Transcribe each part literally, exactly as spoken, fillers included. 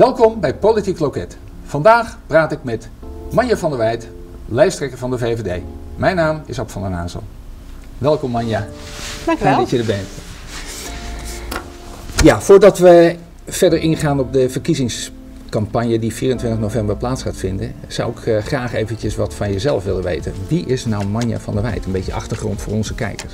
Welkom bij Politiek Loket. Vandaag praat ik met Manja van der Wijt, lijsttrekker van de V V D. Mijn naam is Ab van der Nazel. Welkom Manja. Dank u wel. Fijn dat je er bent. Ja, voordat we verder ingaan op de verkiezingscampagne die vierentwintig november plaats gaat vinden, zou ik uh, graag eventjes wat van jezelf willen weten. Wie is nou Manja van der Wijt? Een beetje achtergrond voor onze kijkers.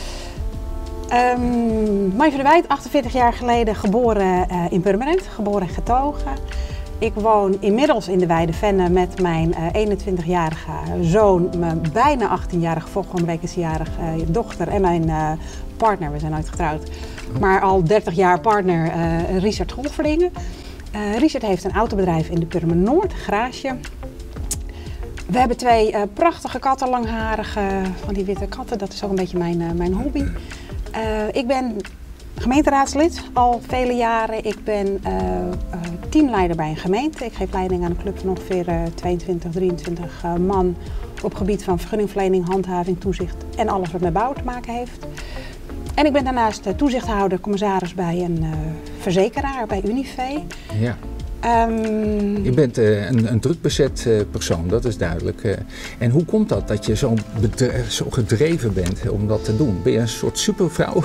Um, Manja van der Wijt, achtenveertig jaar geleden geboren uh, in Purmerend, geboren en getogen. Ik woon inmiddels in de Weide Venne met mijn uh, eenentwintigjarige zoon, mijn bijna achttienjarige, volgende week is jarige uh, dochter en mijn uh, partner, we zijn nooit getrouwd, maar al dertig jaar partner uh, Richard Golferdingen. Uh, Richard heeft een autobedrijf in de Purmerend Noord, garage. We hebben twee uh, prachtige katten, langharige, van die witte katten, dat is ook een beetje mijn, uh, mijn hobby. Uh, ik ben gemeenteraadslid al vele jaren. Ik ben uh, uh, teamleider bij een gemeente. Ik geef leiding aan een club van ongeveer uh, tweeëntwintig, drieëntwintig uh, man op gebied van vergunningverlening, handhaving, toezicht en alles wat met bouw te maken heeft. En ik ben daarnaast uh, toezichthouder, commissaris bij een uh, verzekeraar, bij Unive. Ja. Um, je bent uh, een, een druk bezet uh, persoon, dat is duidelijk. Uh, en hoe komt dat dat je zo, zo gedreven bent om dat te doen? Ben je een soort supervrouw?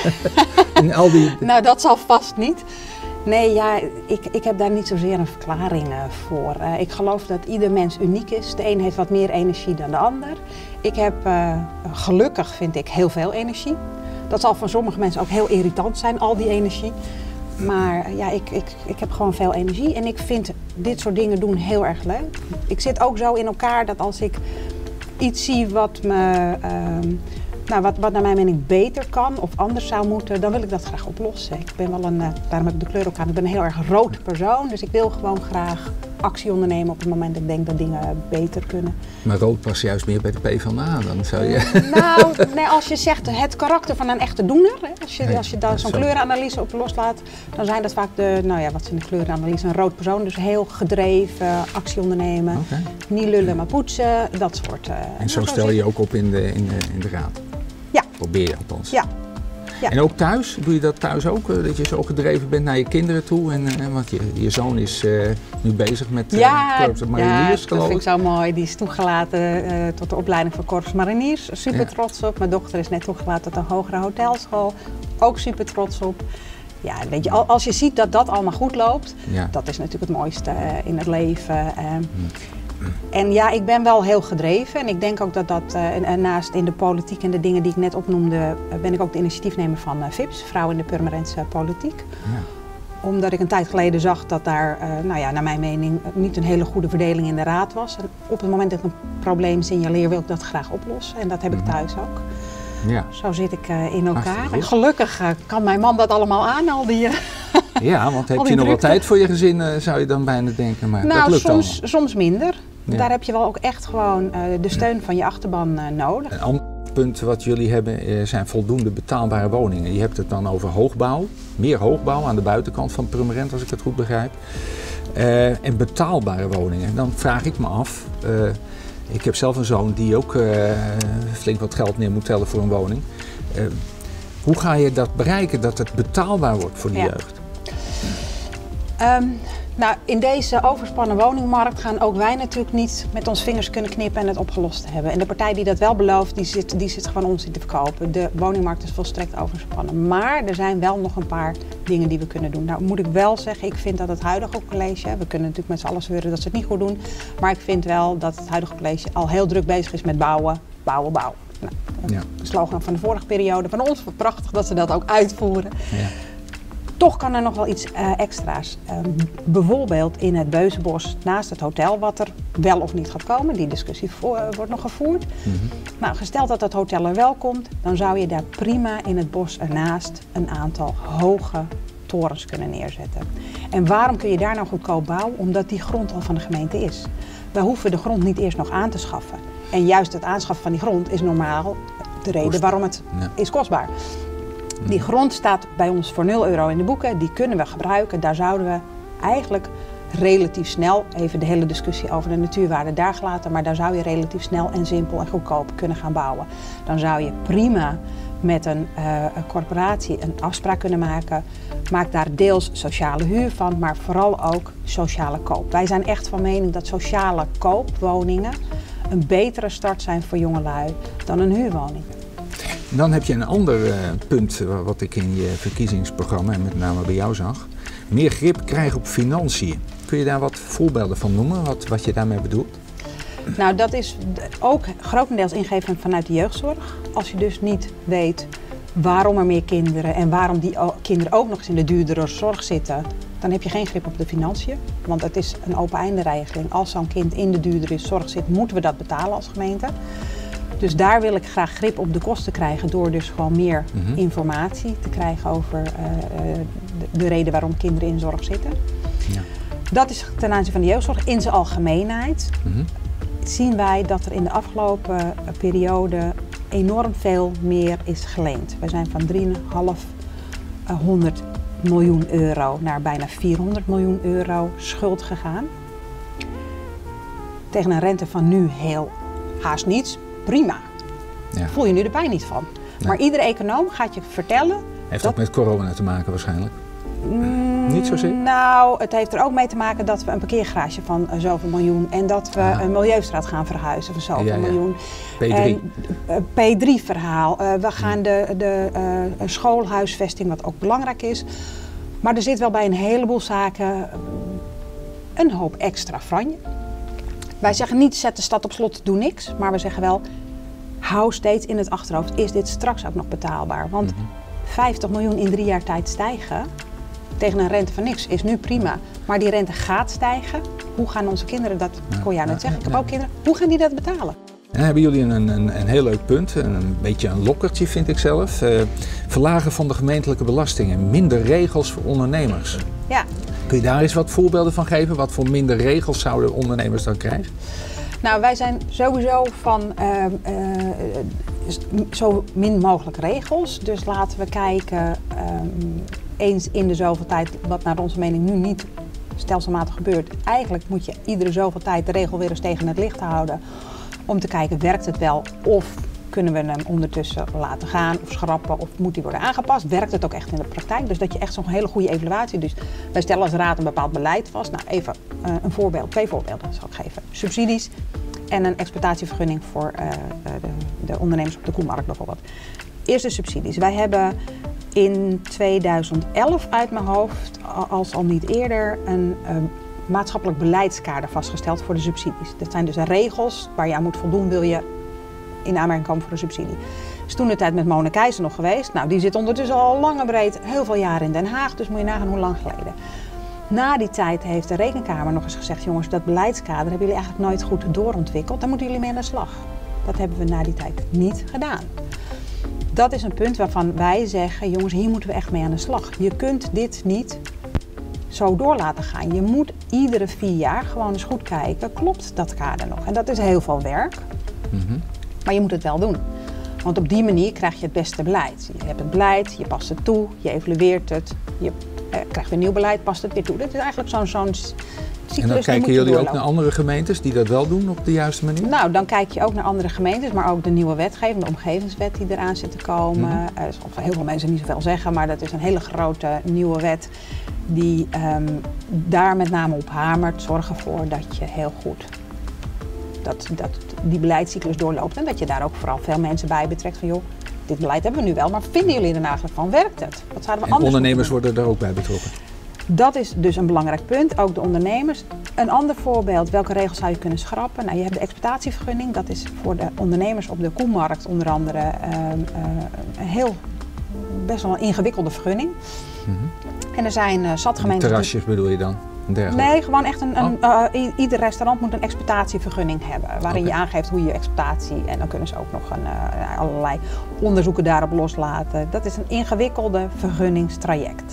In al die... Nou, dat zal vast niet. Nee, ja, ik, ik heb daar niet zozeer een verklaring uh, voor. Uh, ik geloof dat ieder mens uniek is. De een heeft wat meer energie dan de ander. Ik heb uh, gelukkig, vind ik, heel veel energie. Dat zal voor sommige mensen ook heel irritant zijn, al die energie. Maar ja, ik, ik, ik heb gewoon veel energie en ik vind dit soort dingen doen heel erg leuk. Ik zit ook zo in elkaar dat als ik iets zie wat, me, uh, nou, wat, wat naar mijn mening beter kan of anders zou moeten, dan wil ik dat graag oplossen. Ik ben wel een, uh, daarom heb ik de kleur ook aan, ik ben een heel erg rood persoon, dus ik wil gewoon graag actie ondernemen op het moment dat ik denk dat dingen beter kunnen. Maar rood past juist meer bij de PvdA, dan zou je... Nou, nee, als je zegt het karakter van een echte doener, hè, als je, als je daar zo'n kleurenanalyse op loslaat, dan zijn dat vaak de, nou ja, wat is in de kleurenanalyse, een rood persoon, dus heel gedreven, actie ondernemen, okay. Niet lullen maar poetsen, dat soort. Uh, en zo stel je je ook op in de, in de, in de raad? Ja. Probeer je althans? Ja. Ja. En ook thuis? Doe je dat thuis ook? Dat je zo gedreven bent naar je kinderen toe? En, uh, want je, je zoon is uh, nu bezig met uh, ja, Korps Mariniers, ja, dat vind ik zo mooi. Die is toegelaten uh, tot de opleiding van Korps Mariniers. Super ja. trots op. Mijn dochter is net toegelaten tot een hogere hotelschool. Ook super trots op. Ja, weet je, als je ziet dat dat allemaal goed loopt, ja. dat is natuurlijk het mooiste uh, in het leven. Uh, hm. En ja, ik ben wel heel gedreven en ik denk ook dat dat, uh, naast in de politiek en de dingen die ik net opnoemde, uh, ben ik ook de initiatiefnemer van uh, V I P S, Vrouwen in de Purmerendse Politiek. Ja. Omdat ik een tijd geleden zag dat daar, uh, nou ja, naar mijn mening, niet een hele goede verdeling in de raad was. En op het moment dat ik een probleem signaleer, wil ik dat graag oplossen en dat heb ik thuis ook. Ja. Zo zit ik uh, in elkaar. En gelukkig uh, kan mijn man dat allemaal aan, al die... Uh, ja, want heb je nog wat tijd voor je gezin, uh, zou je dan bijna denken, maar nou, dat lukt soms, allemaal. soms minder. Ja. Daar heb je wel ook echt gewoon uh, de steun ja. van je achterban uh, nodig. Een ander punt wat jullie hebben uh, zijn voldoende betaalbare woningen. Je hebt het dan over hoogbouw, meer hoogbouw aan de buitenkant van Purmerend, als ik het goed begrijp. Uh, en betaalbare woningen. Dan vraag ik me af, uh, ik heb zelf een zoon die ook uh, flink wat geld neer moet tellen voor een woning. Uh, hoe ga je dat bereiken dat het betaalbaar wordt voor de ja. jeugd? Um, nou, in deze overspannen woningmarkt gaan ook wij natuurlijk niet met ons vingers kunnen knippen en het opgelost hebben. En de partij die dat wel belooft, die zit, die zit gewoon onzin te verkopen. De woningmarkt is volstrekt overspannen. Maar er zijn wel nog een paar dingen die we kunnen doen. Nou moet ik wel zeggen, ik vind dat het huidige college, we kunnen natuurlijk met z'n allen zeuren dat ze het niet goed doen, maar ik vind wel dat het huidige college al heel druk bezig is met bouwen, bouwen, bouwen. Nou, ja. De slogan van de vorige periode van ons, prachtig dat ze dat ook uitvoeren. Ja. Toch kan er nog wel iets uh, extra's. Uh, bijvoorbeeld in het Beuzenbos naast het hotel, wat er wel of niet gaat komen. Die discussie voor, uh, wordt nog gevoerd. Mm-hmm. Nou, gesteld dat het hotel er wel komt, dan zou je daar prima in het bos ernaast een aantal hoge torens kunnen neerzetten. En waarom kun je daar nou goedkoop bouwen? Omdat die grond al van de gemeente is. Wij hoeven de grond niet eerst nog aan te schaffen. En juist het aanschaffen van die grond is normaal de reden Kost. waarom het ja. is kostbaar. Die grond staat bij ons voor nul euro in de boeken, die kunnen we gebruiken. Daar zouden we eigenlijk relatief snel, even de hele discussie over de natuurwaarde daar gelaten, maar daar zou je relatief snel en simpel en goedkoop kunnen gaan bouwen. Dan zou je prima met een, uh, een corporatie een afspraak kunnen maken. Maak daar deels sociale huur van, maar vooral ook sociale koop. Wij zijn echt van mening dat sociale koopwoningen een betere start zijn voor jongelui dan een huurwoning. Dan heb je een ander uh, punt wat ik in je verkiezingsprogramma en met name bij jou zag. Meer grip krijgen op financiën. Kun je daar wat voorbeelden van noemen, wat, wat je daarmee bedoelt? Nou, dat is ook grotendeels ingegeven vanuit de jeugdzorg. Als je dus niet weet waarom er meer kinderen en waarom die kinderen ook nog eens in de duurdere zorg zitten, dan heb je geen grip op de financiën. Want het is een open-einde regeling. Als zo'n kind in de duurdere zorg zit, moeten we dat betalen als gemeente. Dus daar wil ik graag grip op de kosten krijgen door dus gewoon meer mm-hmm. informatie te krijgen over uh, de, de reden waarom kinderen in zorg zitten. Ja. Dat is ten aanzien van de jeugdzorg. In zijn algemeenheid mm-hmm. zien wij dat er in de afgelopen periode enorm veel meer is geleend. We zijn van driehonderd miljoen euro naar bijna vierhonderd miljoen euro schuld gegaan. Tegen een rente van nu heel haast niets. Prima. Ja. Voel je nu de pijn niet van. Nee. Maar iedere econoom gaat je vertellen... Heeft dat... ook met corona te maken waarschijnlijk? Mm, niet zozeer? Nou, het heeft er ook mee te maken dat we een parkeergarage van uh, zoveel miljoen en dat we ah. een milieustraat gaan verhuizen van zoveel ja, ja. miljoen. P drie. En, uh, P drie verhaal. Uh, we gaan de, de uh, schoolhuisvesting, wat ook belangrijk is. Maar er zit wel bij een heleboel zaken een hoop extra franje. Wij zeggen niet, zet de stad op slot, doe niks. Maar we zeggen wel, hou steeds in het achterhoofd, is dit straks ook nog betaalbaar? Want mm-hmm. vijftig miljoen in drie jaar tijd stijgen tegen een rente van niks is nu prima. Maar die rente gaat stijgen. Hoe gaan onze kinderen dat, ik kon jou net zeggen, ik heb ook kinderen, hoe gaan die dat betalen? En dan hebben jullie een, een, een heel leuk punt, een beetje een lokkertje vind ik zelf. Uh, verlagen van de gemeentelijke belastingen, minder regels voor ondernemers. Ja. Kun je daar eens wat voorbeelden van geven? Wat voor minder regels zouden ondernemers dan krijgen? Nou, wij zijn sowieso van uh, uh, zo min mogelijk regels. Dus laten we kijken um, eens in de zoveel tijd, wat naar onze mening nu niet stelselmatig gebeurt. Eigenlijk moet je iedere zoveel tijd de regel weer eens tegen het licht houden. Om te kijken, werkt het wel of kunnen we hem ondertussen laten gaan of schrappen of moet die worden aangepast? Werkt het ook echt in de praktijk? Dus dat je echt zo'n hele goede evaluatie. Dus wij stellen als raad een bepaald beleid vast. Nou, even uh, een voorbeeld, twee voorbeelden zal ik geven. Subsidies en een exploitatievergunning voor uh, de, de ondernemers op de koemarkt bijvoorbeeld. Eerst de subsidies. Wij hebben in tweeduizend elf uit mijn hoofd, als al niet eerder, een uh, maatschappelijk beleidskader vastgesteld voor de subsidies. Dat zijn dus regels waar je aan moet voldoen, wil je in aanmerking komen voor een subsidie. Is toen de tijd met Mona Keijzer nog geweest. Nou, die zit ondertussen al lang en breed heel veel jaren in Den Haag, dus moet je nagaan hoe lang geleden. Na die tijd heeft de Rekenkamer nog eens gezegd, jongens, dat beleidskader hebben jullie eigenlijk nooit goed doorontwikkeld, daar moeten jullie mee aan de slag. Dat hebben we na die tijd niet gedaan. Dat is een punt waarvan wij zeggen, jongens, hier moeten we echt mee aan de slag. Je kunt dit niet zo door laten gaan. Je moet iedere vier jaar gewoon eens goed kijken, klopt dat kader nog? En dat is heel veel werk, mm-hmm. maar je moet het wel doen. Want op die manier krijg je het beste beleid. Je hebt het beleid, je past het toe, je evalueert het, je eh, krijgt weer nieuw beleid, past het weer toe. Dat is eigenlijk zo'n zo'n cyclus. En dan kijken jullie doorlopen. Ook naar andere gemeentes die dat wel doen op de juiste manier? Nou, dan kijk je ook naar andere gemeentes, maar ook de nieuwe wetgeving, de omgevingswet die eraan zit te komen. Mm-hmm. Uh, zal heel veel mensen niet zoveel zeggen, maar dat is een hele grote nieuwe wet die um, daar met name op hamert, zorgen ervoor dat je heel goed dat, dat die beleidscyclus doorloopt en dat je daar ook vooral veel mensen bij betrekt van joh, dit beleid hebben we nu wel, maar vinden jullie er eigenlijk van? Werkt het? Wat zouden we en anders ondernemers worden er ook bij betrokken? Dat is dus een belangrijk punt, ook de ondernemers. Een ander voorbeeld, welke regels zou je kunnen schrappen? Nou, je hebt de exploitatievergunning, dat is voor de ondernemers op de koemarkt onder andere uh, uh, een heel, best wel een ingewikkelde vergunning. Mm-hmm. En er zijn uh, zat gemeenten... Terrasjes bedoel je dan? Nee, gewoon echt een, een oh. uh, ieder restaurant moet een exploitatievergunning hebben. Waarin okay. je aangeeft hoe je exploitatie en dan kunnen ze ook nog een, uh, allerlei onderzoeken daarop loslaten. Dat is een ingewikkelde vergunningstraject.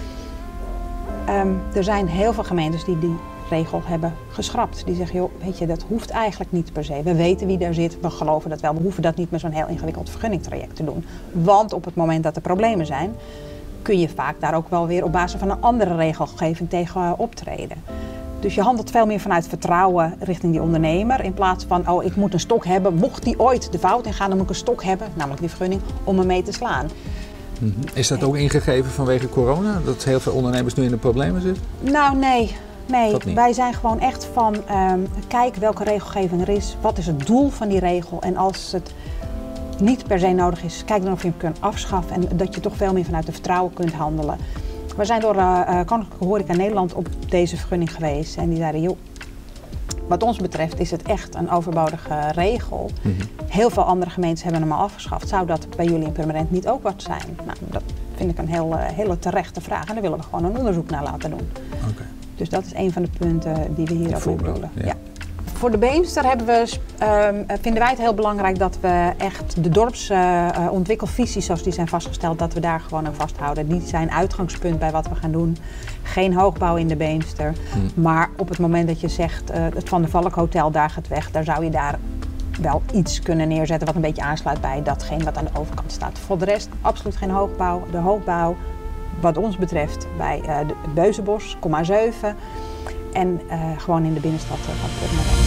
Um, er zijn heel veel gemeentes die die regel hebben geschrapt. Die zeggen, joh, weet je, dat hoeft eigenlijk niet per se. We weten wie daar zit, we geloven dat wel. We hoeven dat niet met zo'n heel ingewikkeld vergunningtraject te doen. Want op het moment dat er problemen zijn, kun je vaak daar ook wel weer op basis van een andere regelgeving tegen optreden. Dus je handelt veel meer vanuit vertrouwen richting die ondernemer. In plaats van, oh, ik moet een stok hebben. Mocht die ooit de fout in gaan, dan moet ik een stok hebben, namelijk die vergunning, om hem mee te slaan. Mm-hmm. Is dat ook ingegeven vanwege corona? Dat heel veel ondernemers nu in de problemen zitten? Nou, nee. Nee, wij zijn gewoon echt van, um, kijk welke regelgeving er is. Wat is het doel van die regel? En als het niet per se nodig is, kijk dan of je hem kunt afschaffen. En dat je toch veel meer vanuit de vertrouwen kunt handelen. We zijn door uh, Koninklijke Horeca Nederland op deze vergunning geweest. En die zeiden, joh, wat ons betreft is het echt een overbodige regel. Mm-hmm. Heel veel andere gemeentes hebben hem al afgeschaft. Zou dat bij jullie in Purmerend niet ook wat zijn? Nou, dat vind ik een heel, uh, hele terechte vraag. En daar willen we gewoon een onderzoek naar laten doen. Okay. Dus dat is een van de punten die we hier ook bedoelen. Ja. Ja. Voor de Beemster hebben we, um, vinden wij het heel belangrijk dat we echt de dorpsontwikkelvisies uh, zoals die zijn vastgesteld, dat we daar gewoon aan vasthouden. Die zijn uitgangspunt bij wat we gaan doen. Geen hoogbouw in de Beemster. Hmm. Maar op het moment dat je zegt, uh, het Van der Valk Hotel, daar gaat weg, daar zou je daar wel iets kunnen neerzetten wat een beetje aansluit bij datgene wat aan de overkant staat. Voor de rest absoluut geen hoogbouw. De hoogbouw, wat ons betreft, bij uh, de Beuzenbos, komma zeven en uh, gewoon in de binnenstad van Purmerend.